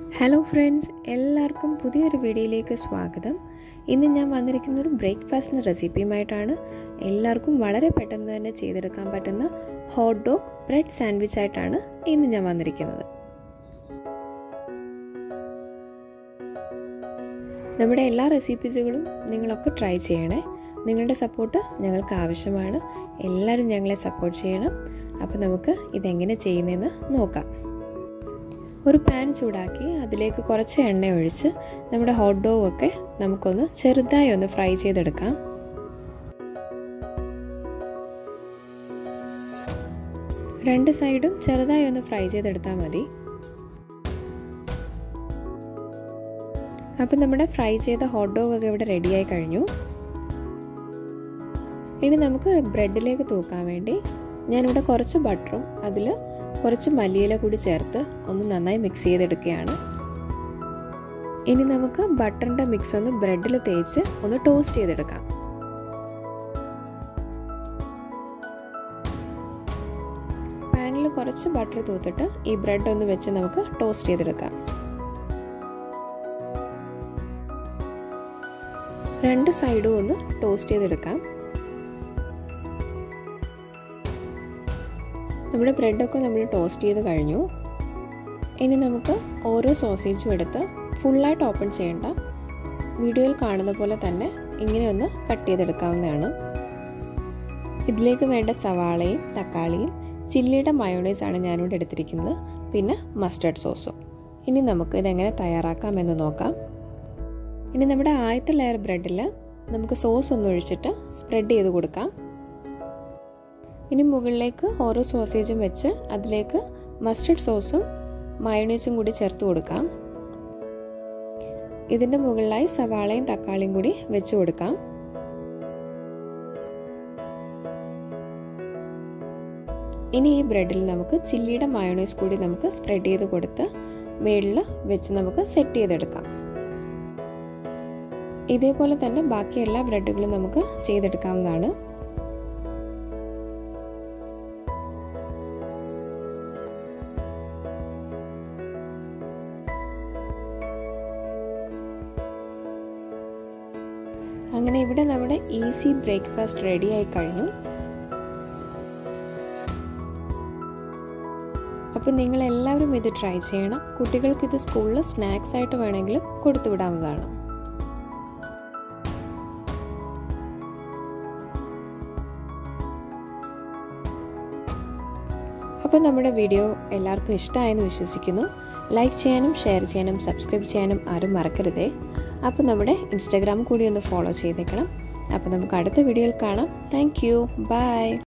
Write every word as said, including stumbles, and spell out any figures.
Hello friends, എല്ലാവർക്കും പുതിയൊരു വീഡിയോയിലേക്ക് സ്വാഗതം. ഇന്ന് ഞാൻ വന്നിരിക്കുന്ന ഒരു ബ്രേക്ക്ഫാസ്റ്റിൻ്റെ റെസിപ്പിയുമായിട്ടാണ്. എല്ലാവർക്കും വളരെ പെട്ടെന്ന് തന്നെ ചെയ്തെടുക്കാൻ പറ്റുന്ന ഹോട്ട് ഡോഗ് ബ്രെഡ് സാൻഡ്വിച്ച് ആയിട്ടാണ് ഇന്ന് ഞാൻ വന്നിരിക്കുന്നത്. നമ്മുടെ എല്ലാ റെസിപ്പീസുകളും നിങ്ങളൊക്കെ ട്രൈ ചെയ്യണേ. നിങ്ങളുടെ സപ്പോർട്ട് ഞങ്ങൾക്ക് ആവശ്യമാണ്. എല്ലാവരും ഞങ്ങളെ സപ്പോർട്ട് ചെയ്യണം. അപ്പോൾ നമുക്ക് ഇതെങ്ങനെ ചെയ്യുന്നതെന്ന് നോക്കാം. ഒരു പാൻ ചൂടാക്കി അതിലേക്ക് കുറച്ച് എണ്ണ ഒഴിച്ച് നമ്മുടെ ഹോട്ട് ഡോഗൊക്കെ നമുക്കൊന്ന് ചെറുതായി ഒന്ന് ഫ്രൈ ചെയ്തെടുക്കാം. രണ്ട് സൈഡും ചെറുതായി ഒന്ന് ഫ്രൈ ചെയ്തെടുത്താൽ മതി. അപ്പം നമ്മുടെ ഫ്രൈ ചെയ്ത ഹോട്ട് ഡോഗൊക്കെ ഇവിടെ റെഡിയായി കഴിഞ്ഞു. ഇനി നമുക്ക് ബ്രെഡിലേക്ക് തൂക്കാൻ വേണ്ടി ഞാനിവിടെ കുറച്ച് ബട്ടറും അതിൽ കുറച്ച് മല്ലിയില കൂടി ചേർത്ത് ഒന്ന് നന്നായി മിക്സ് ചെയ്തെടുക്കുകയാണ്. ഇനി നമുക്ക് ബട്ടറിൻ്റെ മിക്സ് ഒന്ന് ബ്രെഡിൽ തേച്ച് ഒന്ന് ടോസ്റ്റ് ചെയ്തെടുക്കാം. പാനിൽ കുറച്ച് ബട്ടർ തൂത്തിട്ട് ഈ ബ്രെഡ് ഒന്ന് വെച്ച് നമുക്ക് ടോസ്റ്റ് ചെയ്തെടുക്കാം. രണ്ട് സൈഡും ഒന്ന് ടോസ്റ്റ് ചെയ്തെടുക്കാം. നമ്മുടെ ബ്രെഡൊക്കെ നമ്മൾ ടോസ്റ്റ് ചെയ്ത് കഴിഞ്ഞു. ഇനി നമുക്ക് ഓരോ സോസേജും എടുത്ത് ഫുള്ളായിട്ട് ഓപ്പൺ ചെയ്യേണ്ട, വീഡിയോയിൽ കാണുന്ന പോലെ തന്നെ ഇങ്ങനെ ഒന്ന് കട്ട് ചെയ്തെടുക്കാവുന്നതാണ്. ഇതിലേക്ക് വേണ്ട സവാളയും തക്കാളിയും ചില്ലിയുടെ മയോണൈസാണ് ഞാനിവിടെ എടുത്തിരിക്കുന്നത്, പിന്നെ മസ്റ്റർഡ് സോസും. ഇനി നമുക്ക് ഇതെങ്ങനെ തയ്യാറാക്കാമെന്ന് നോക്കാം. ഇനി നമ്മുടെ ആദ്യത്തെ ലെയർ ബ്രെഡിൽ നമുക്ക് സോസ് ഒന്ന് ഒഴിച്ചിട്ട് സ്പ്രെഡ് ചെയ്ത് കൊടുക്കാം. ഇനി മുകളിലേക്ക് ഓരോ സോസേജും വെച്ച് അതിലേക്ക് മസ്റ്റർഡ് സോസും മയോണൈസും കൂടി ചേർത്ത് കൊടുക്കാം. ഇതിൻ്റെ മുകളിലായി സവാളയും തക്കാളിയും കൂടി വെച്ച് കൊടുക്കാം. ഇനി ഈ ബ്രെഡിൽ നമുക്ക് ചില്ലിയുടെ മയോണൈസ് കൂടി നമുക്ക് സ്പ്രെഡ് ചെയ്ത് കൊടുത്ത് മേളിൽ വെച്ച് നമുക്ക് സെറ്റ് ചെയ്തെടുക്കാം. ഇതേപോലെ തന്നെ ബാക്കി എല്ലാ ബ്രെഡുകളും നമുക്ക് ചെയ്തെടുക്കാവുന്നതാണ്. അങ്ങനെ ഇവിടെ നമ്മുടെ ഈസി ബ്രേക്ക്ഫാസ്റ്റ് റെഡി ആയി കഴിഞ്ഞു. അപ്പോൾ നിങ്ങളെല്ലാവരും ഇത് ട്രൈ ചെയ്യണം. കുട്ടികൾക്ക് ഇത് സ്കൂളിൽ സ്നാക്സ് ആയിട്ട് വേണമെങ്കിലും കൊടുത്തു വിടാവുന്നതാണ്. അപ്പോൾ നമ്മുടെ വീഡിയോ എല്ലാവർക്കും ഇഷ്ടമായെന്ന് വിശ്വസിക്കുന്നു. ലൈക്ക് ചെയ്യാനും ഷെയർ ചെയ്യാനും സബ്സ്ക്രൈബ് ചെയ്യാനും ആരും മറക്കരുതേ. അപ്പോൾ നമ്മുടെ ഇൻസ്റ്റാഗ്രാം കൂടി ഒന്ന് ഫോളോ ചെയ്തേക്കണം. അപ്പോൾ നമുക്ക് അടുത്ത വീഡിയോയിൽ കാണാം. Thank you. ബൈ.